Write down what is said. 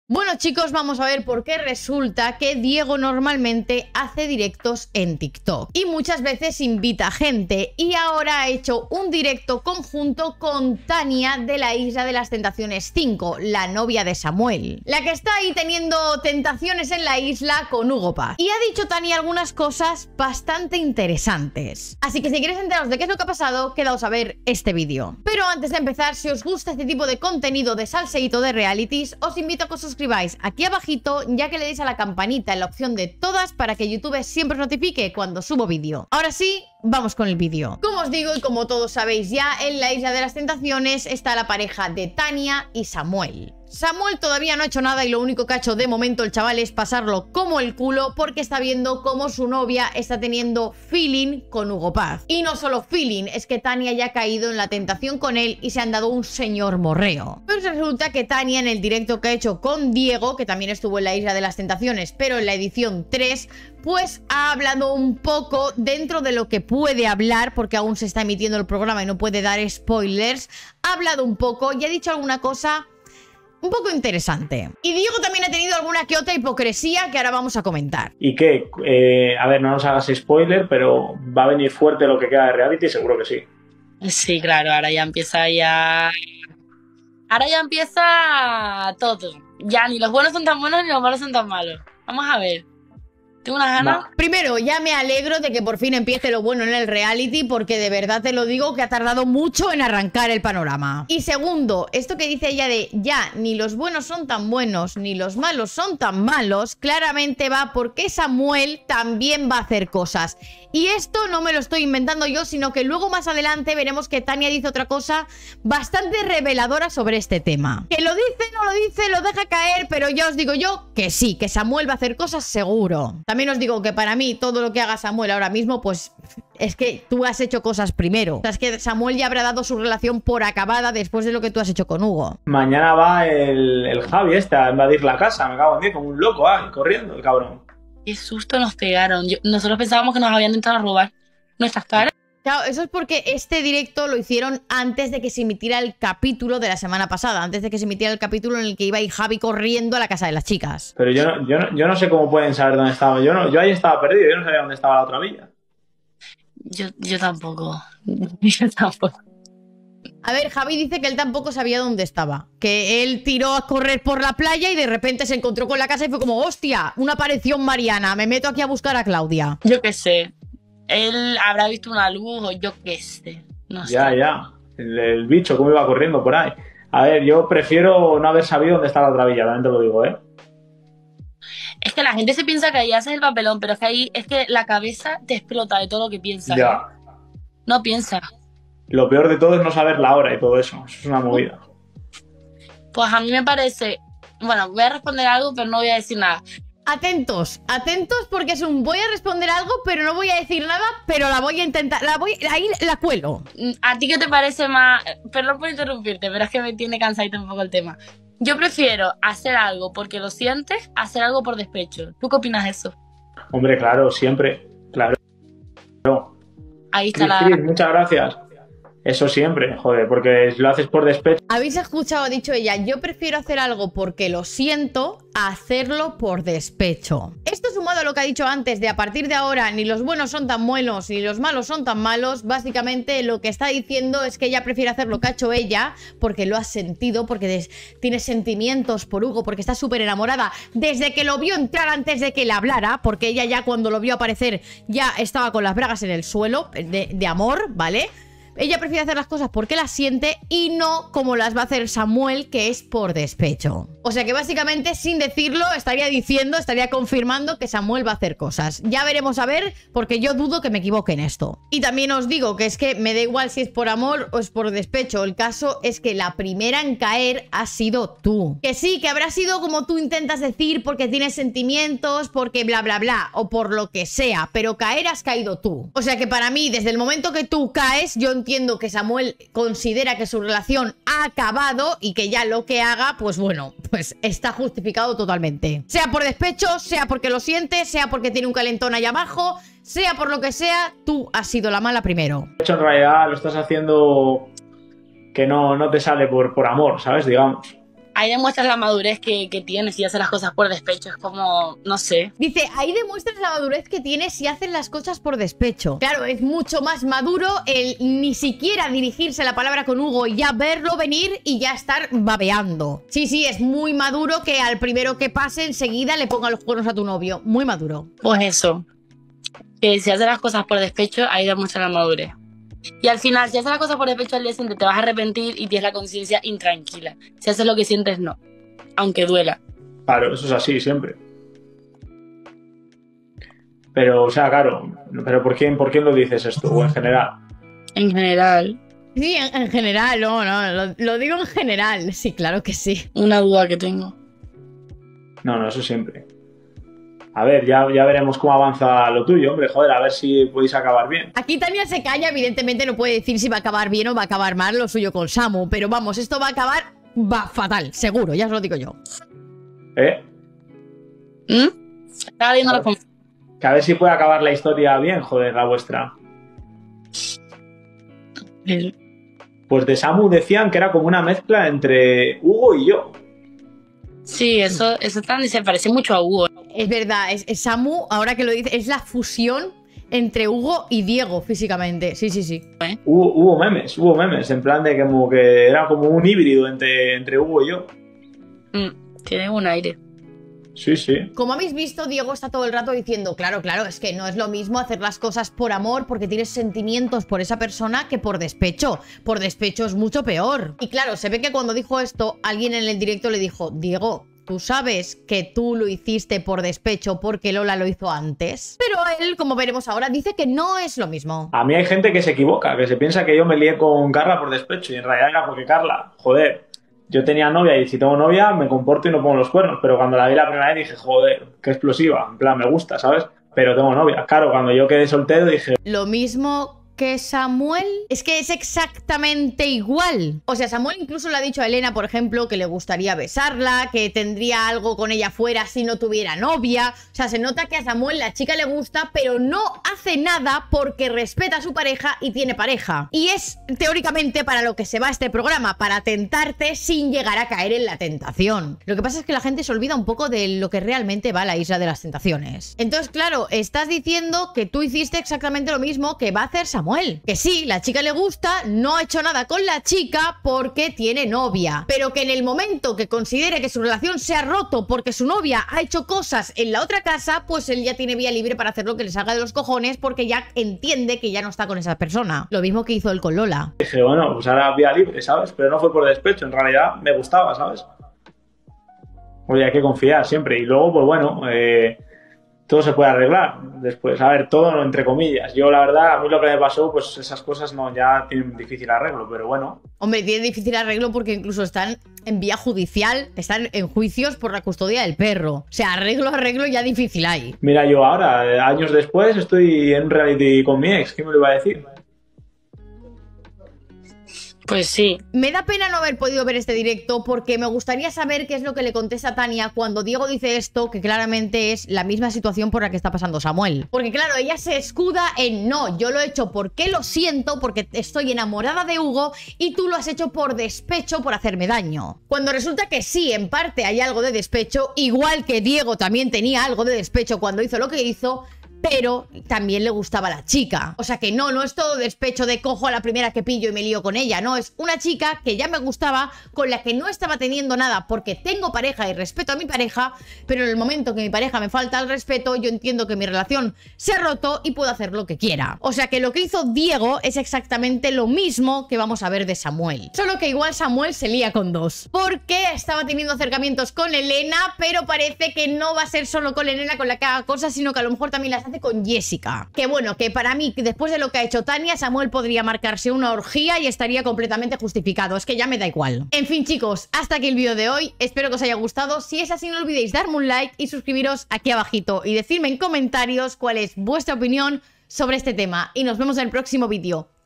Bueno chicos, vamos a ver por qué resulta que Diego normalmente hace directos en TikTok y muchas veces invita gente, y ahora ha hecho un directo conjunto con Tania de la Isla de las Tentaciones 5, la novia de Samuel, la que está ahí teniendo tentaciones en la isla con Hugo Paz. Y ha dicho Tania algunas cosas bastante interesantes. Así que si queréis enteraros de qué es lo que ha pasado, quedaos a ver este vídeo. Pero antes de empezar, si os gusta este tipo de contenido de salseíto de realities, os invito a que os suscribáis aquí abajito, ya que le deis a la campanita en la opción de todas para que YouTube siempre os notifique cuando subo vídeo. Ahora sí, vamos con el vídeo. Como os digo y como todos sabéis ya, en la Isla de las Tentaciones está la pareja de Tania y Samuel. Samuel todavía no ha hecho nada y lo único que ha hecho de momento el chaval es pasarlo como el culo porque está viendo cómo su novia está teniendo feeling con Hugo Paz. Y no solo feeling, es que Tania ya ha caído en la tentación con él y se han dado un señor morreo. Pues resulta que Tania, en el directo que ha hecho con Diego, que también estuvo en la Isla de las Tentaciones, pero en la edición 3, pues ha hablado un poco dentro de lo que puede hablar, porque aún se está emitiendo el programa y no puede dar spoilers. Ha hablado un poco y ha dicho alguna cosa un poco interesante. Y Diego también ha tenido alguna que otra hipocresía que ahora vamos a comentar. ¿Y qué? A ver, no nos hagas spoiler, pero ¿va a venir fuerte lo que queda de reality? Seguro que sí. Sí, claro, ahora ya empieza todo. Ya ni los buenos son tan buenos ni los malos son tan malos. Vamos a ver. Tengo unas ganas. Primero, ya me alegro de que por fin empiece lo bueno en el reality, porque de verdad te lo digo que ha tardado mucho en arrancar el panorama. Y segundo, esto que dice ella de ya, ni los buenos son tan buenos, ni los malos son tan malos, claramente va porque Samuel también va a hacer cosas. Y esto no me lo estoy inventando yo, sino que luego más adelante veremos que Tania dice otra cosa bastante reveladora sobre este tema. Que lo dice, no lo dice, lo deja caer, pero ya os digo yo que sí, que Samuel va a hacer cosas seguro. También os digo que para mí todo lo que haga Samuel ahora mismo, pues es que tú has hecho cosas primero. O sea, es que Samuel ya habrá dado su relación por acabada después de lo que tú has hecho con Hugo. Mañana va el Javi a invadir la casa, me cago en 10, como un loco, corriendo el cabrón. Qué susto nos pegaron. Nosotros pensábamos que nos habían intentado robar nuestras caras. Claro, eso es porque este directo lo hicieron antes de que se emitiera el capítulo de la semana pasada, antes de que se emitiera el capítulo en el que iba y Javi corriendo a la casa de las chicas. Pero yo no sé cómo pueden saber dónde estaba. Yo ahí estaba perdido, yo no sabía dónde estaba la otra villa. Yo tampoco. Yo tampoco. A ver, Javi dice que él tampoco sabía dónde estaba. Que él tiró a correr por la playa y de repente se encontró con la casa y fue como, hostia, una aparición mariana, me meto aquí a buscar a Claudia. Yo qué sé. Él habrá visto una luz o yo qué sé. No sé. Ya. El bicho, cómo iba corriendo por ahí. A ver, yo prefiero no haber sabido dónde está la otra villa, también te lo digo, ¿eh? Es que la gente se piensa que ahí haces el papelón, pero es que ahí es que la cabeza te explota de todo lo que piensas. Ya. No piensas. Lo peor de todo es no saber la hora y todo eso. Eso es una movida. Pues a mí me parece... Bueno, voy a responder algo, pero no voy a decir nada. Atentos, porque es un voy a responder algo, pero no voy a decir nada, pero la voy a intentar, ahí la cuelo. ¿A ti qué te parece más? Perdón por interrumpirte, pero es que me tiene cansadito un poco el tema. Yo prefiero hacer algo porque lo sientes, hacer algo por despecho. ¿Tú qué opinas de eso? Hombre, claro, siempre, claro. Ahí está Cris, muchas gracias. Eso siempre, joder, porque lo haces por despecho. Habéis escuchado, ha dicho ella, yo prefiero hacer algo porque lo siento a hacerlo por despecho. Esto sumado a lo que ha dicho antes de a partir de ahora ni los buenos son tan buenos ni los malos son tan malos, básicamente lo que está diciendo es que ella prefiere hacer lo que ha hecho ella porque lo ha sentido, porque tiene sentimientos por Hugo, porque está súper enamorada desde que lo vio entrar antes de que le hablara, porque ella ya cuando lo vio aparecer ya estaba con las bragas en el suelo de amor, ¿vale? Ella prefiere hacer las cosas porque las siente y no como las va a hacer Samuel, que es por despecho. O sea que básicamente, sin decirlo, estaría confirmando que Samuel va a hacer cosas. Ya veremos a ver, porque yo dudo que me equivoque en esto. Y también os digo que es que me da igual si es por amor o es por despecho. El caso es que la primera en caer ha sido tú. Que sí, que habrá sido como tú intentas decir, porque tienes sentimientos, porque bla bla bla, o por lo que sea, pero caer has caído tú. O sea que para mí, desde el momento que tú caes, yo entiendo que Samuel considera que su relación ha acabado y que ya lo que haga, pues bueno, pues está justificado totalmente. Sea por despecho, sea porque lo siente, sea porque tiene un calentón allá abajo, sea por lo que sea, tú has sido la mala primero. De hecho, en realidad lo estás haciendo que no te sale por amor, ¿sabes? Digamos. ahí demuestras la madurez que tienes y haces las cosas por despecho. Es como, no sé. Dice, ahí demuestras la madurez que tienes si haces las cosas por despecho. Claro, es mucho más maduro el ni siquiera dirigirse la palabra con Hugo y ya verlo venir y ya estar babeando. Sí, es muy maduro que al primero que pase enseguida le ponga los cuernos a tu novio. Muy maduro. Pues eso. Que si haces las cosas por despecho, ahí demuestra la madurez. Y al final, si haces las cosas por despecho al día siguiente, te vas a arrepentir y tienes la conciencia intranquila. Si haces lo que sientes, no. Aunque duela. Claro, eso es así siempre. Pero, o sea, claro, pero ¿por quién lo dices esto? ¿O en general? En general. Sí, en general, no, lo digo en general. Sí, claro que sí. Una duda que tengo. No, eso siempre. A ver, ya veremos cómo avanza lo tuyo, hombre. Joder, a ver si podéis acabar bien. Aquí Tania se calla, evidentemente no puede decir si va a acabar bien o va a acabar mal lo suyo con Samu. Pero vamos, esto va a acabar fatal, seguro, ya os lo digo yo. Estaba viendo la conversación. Que a ver si puede acabar la historia bien, joder, la vuestra. Pues de Samu decían que era como una mezcla entre Hugo y yo. Sí, eso también se parece mucho a Hugo. Es verdad, es Samu, ahora que lo dice, es la fusión entre Hugo y Diego físicamente. Sí. Hubo memes, en plan de como que era como un híbrido entre Hugo y yo. Tiene un aire. Sí. Como habéis visto, Diego está todo el rato diciendo, claro, es que no es lo mismo hacer las cosas por amor porque tienes sentimientos por esa persona que por despecho. Por despecho es mucho peor. Y claro, se ve que cuando dijo esto, alguien en el directo le dijo, Diego, ¿tú sabes que tú lo hiciste por despecho porque Lola lo hizo antes? Pero él, como veremos ahora, dice que no es lo mismo. A mí hay gente que se equivoca, que se piensa que yo me lié con Carla por despecho y en realidad era porque Carla, joder, yo tenía novia y si tengo novia me comporto y no pongo los cuernos, pero cuando la vi la primera vez dije, joder, qué explosiva, en plan, me gusta, ¿sabes? Pero tengo novia. Claro, cuando yo quedé soltero dije... Lo mismo que Samuel, es que es exactamente igual. O sea, Samuel incluso le ha dicho a Elena, por ejemplo, que le gustaría besarla, que tendría algo con ella fuera si no tuviera novia. O sea, se nota que a Samuel la chica le gusta, pero no hace nada porque respeta a su pareja y tiene pareja. Y es teóricamente para lo que se va este programa, para tentarte sin llegar a caer en la tentación. Lo que pasa es que la gente se olvida un poco de lo que realmente va a la isla de las tentaciones. Entonces, claro, estás diciendo que tú hiciste exactamente lo mismo que va a hacer Samuel. Que sí, la chica le gusta, no ha hecho nada con la chica porque tiene novia, pero que en el momento que considere que su relación se ha roto porque su novia ha hecho cosas en la otra casa, pues él ya tiene vía libre para hacer lo que le salga de los cojones porque ya entiende que ya no está con esa persona. Lo mismo que hizo él con Lola. Dije, bueno, pues ahora vía libre, ¿sabes? Pero no fue por despecho, en realidad me gustaba, ¿sabes? Oye, hay que confiar siempre. Y luego, pues bueno, todo se puede arreglar después. A ver, todo entre comillas. Yo, la verdad, a mí lo que me pasó, pues esas cosas no ya tienen difícil arreglo, pero bueno. Hombre, tiene difícil arreglo porque incluso están en vía judicial, están en juicios por la custodia del perro. O sea, arreglo ya difícil hay. Mira, yo ahora, años después, estoy en un reality con mi ex. ¿Qué me lo iba a decir? Pues sí. Me da pena no haber podido ver este directo porque me gustaría saber qué es lo que le contesta Tania cuando Diego dice esto, que claramente es la misma situación por la que está pasando Samuel. Porque claro, ella se escuda en no, yo lo he hecho porque lo siento, porque estoy enamorada de Hugo y tú lo has hecho por despecho, por hacerme daño. Cuando resulta que sí, en parte hay algo de despecho, igual que Diego también tenía algo de despecho cuando hizo lo que hizo, pero también le gustaba la chica. O sea que no es todo despecho de cojo a la primera que pillo y me lío con ella. No, es una chica que ya me gustaba, con la que no estaba teniendo nada porque tengo pareja y respeto a mi pareja, pero en el momento que mi pareja me falta el respeto, yo entiendo que mi relación se ha roto y puedo hacer lo que quiera. O sea que lo que hizo Diego es exactamente lo mismo que vamos a ver de Samuel. Solo que igual Samuel se lía con dos, porque estaba teniendo acercamientos con Elena, pero parece que no va a ser solo con Elena con la que haga cosas, sino que a lo mejor también las hace con Jessica. Que bueno, que para mí, después de lo que ha hecho Tania, Samuel podría marcarse una orgía y estaría completamente justificado. Es que ya me da igual. En fin, chicos, hasta aquí el vídeo de hoy. Espero que os haya gustado. Si es así, no olvidéis darme un like y suscribiros aquí abajito y decirme en comentarios cuál es vuestra opinión sobre este tema. Y nos vemos en el próximo vídeo.